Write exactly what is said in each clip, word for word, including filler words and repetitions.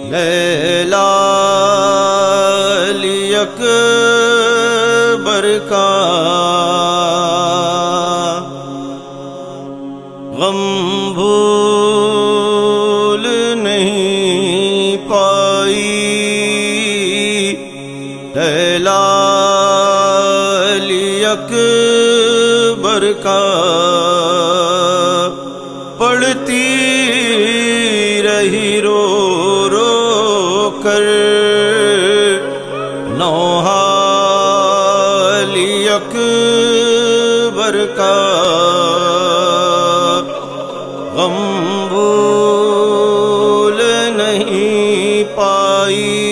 لیلا علی اکبر کا غم بھول نہیں پائی، لیلا علی اکبر کا پڑھتی رہی رو رو کر نوحہ علی اکبر کا غم بھول نہیں پائی،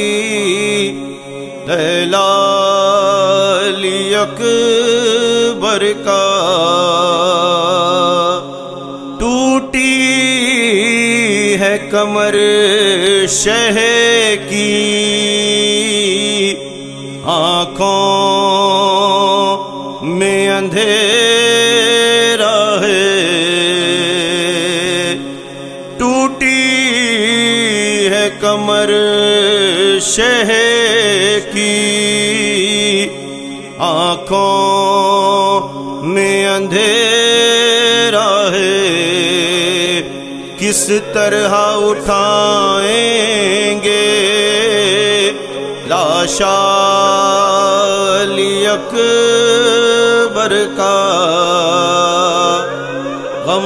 لیلا علی اکبر کا ٹوٹی ہے کمر شہ کی، آنکھوں میں اندھیرا ہے، ٹوٹی ہے کمر شہ کی، آنکھوں میں اندھیرا ہے، کس طرح اٹھائیں گے لاش علی اکبر کا غم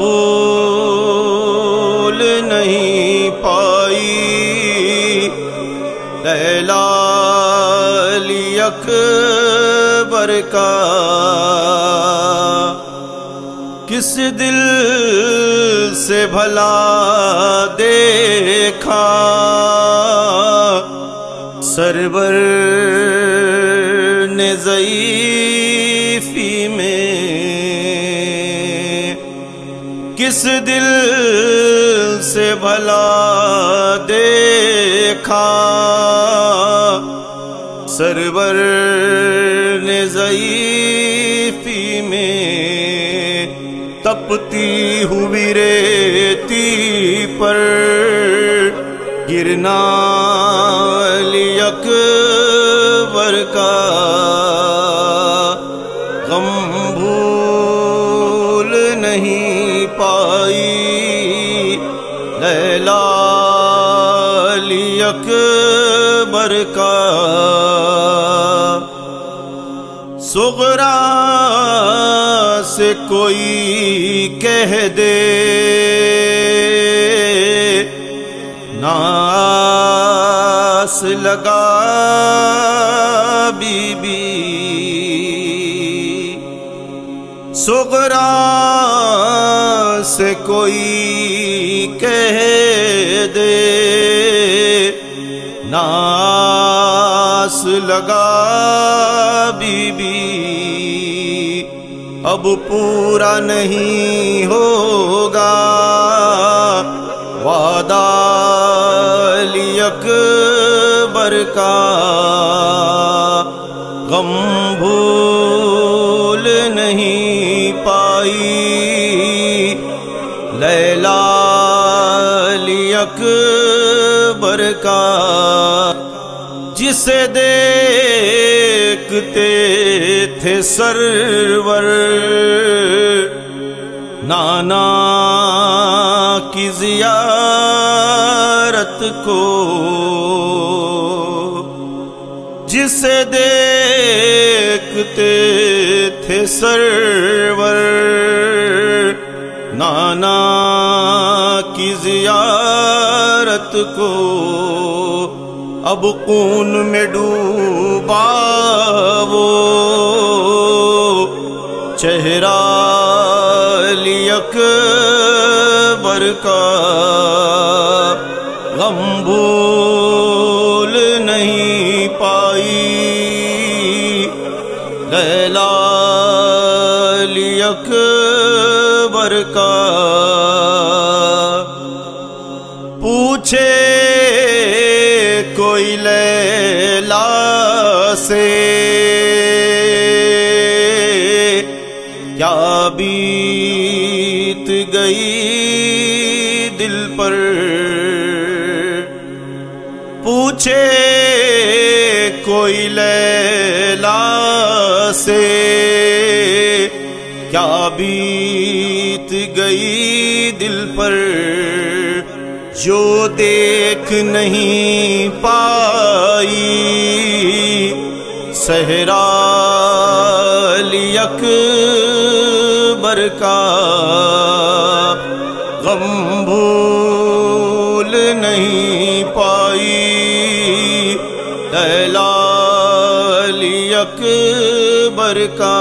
بھول نہیں پائی، لیلا علی اکبر کا کس دل سے بھلا دیکھا سرور نے ضعیفی میں، کس دل سے بھلا دیکھا سرور نے ضعیفی میں، تپتی ہوئی ریتی پر گرنا علی اکبر کا غم بھول نہیں پائی، لیلا علی اکبر کا صغرا سے کوئی کہہ دے ناس لگا بی بی، صغرا سے کوئی کہہ دے ناس لگا بی بی، اب پورا نہیں ہوگا وعدہ علی اکبر کا غم بھول نہیں پائی، لیلا علی اکبر کا جسے دیکھتے تھے سرور نانا کی زیارت کو، جسے دیکھتے تھے سرور نانا کی زیارت کو، اب خون میں ڈوبا وہ چہرہ علی اکبر کا غم بھول نہیں پائی، لیلا علی اکبر کا پوچھے کوئی لیلا سے کیا بیت گئی دل پر، پوچھے کوئی لیلا سے کیا بیت گئی دل پر جو دیکھ نہیں پائی صحرا اکبر کا غم بھول نہیں پائی لیلا اکبر کا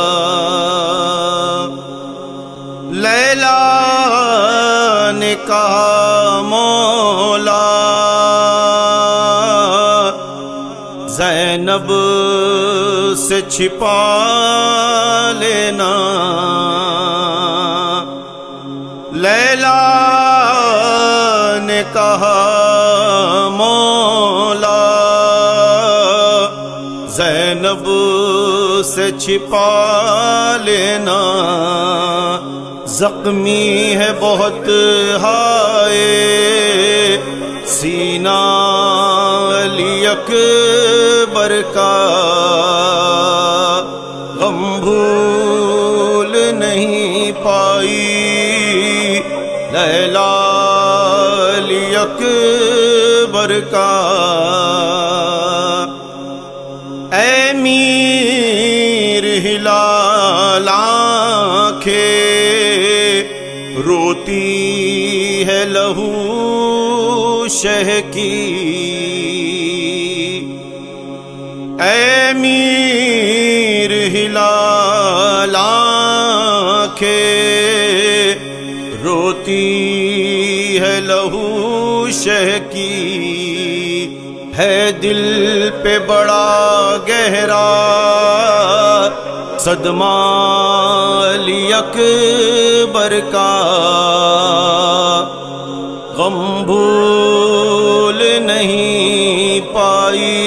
لیلا نے کہا مولا زینب سے چھپا لینا لیلا نے کہا مولا زینب سے چھپا لینا زخمی ہے بہت ہائے سینہ علی اکبر کا غم بھول نہیں پائی لیلا علی اکبر کا اے میر ہلال آنکھیں روتی ہے لہو شہ کی اے میر ہلال آنکھیں روتی ہے لہو شہ کی ہے دل پہ بڑا گہرا صدمہ علی اکبر کا غم بھول نہیں پائی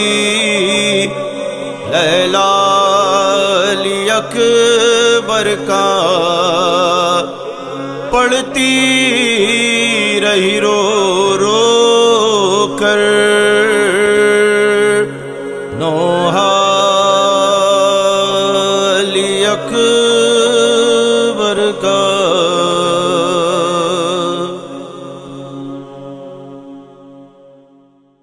لیلا علی اکبر کا پڑھتی رہی رو رو کر نوحہ علی اکبر کا